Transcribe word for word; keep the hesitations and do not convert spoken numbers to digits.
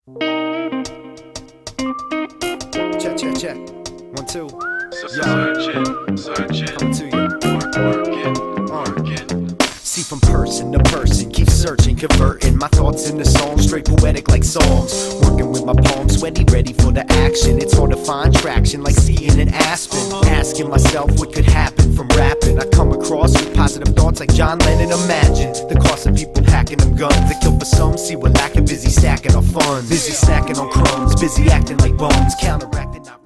Check, check, check. One, two. Yo. Searching, searching, Coming to you. work, working, working. See from person to person, keep searching, converting my thoughts into songs, straight poetic like songs. Working with my palms, sweaty, ready for the action. It's hard to find traction like skiing in Aspen. Asking myself what could happen from rapping. I come across with positive thoughts like John Lennon. Imagine the cost of people packing them guns that kill for some. See we're lacking, busy stacking our funds, busy snacking on crumbs, busy acting like bums, counteracting. Not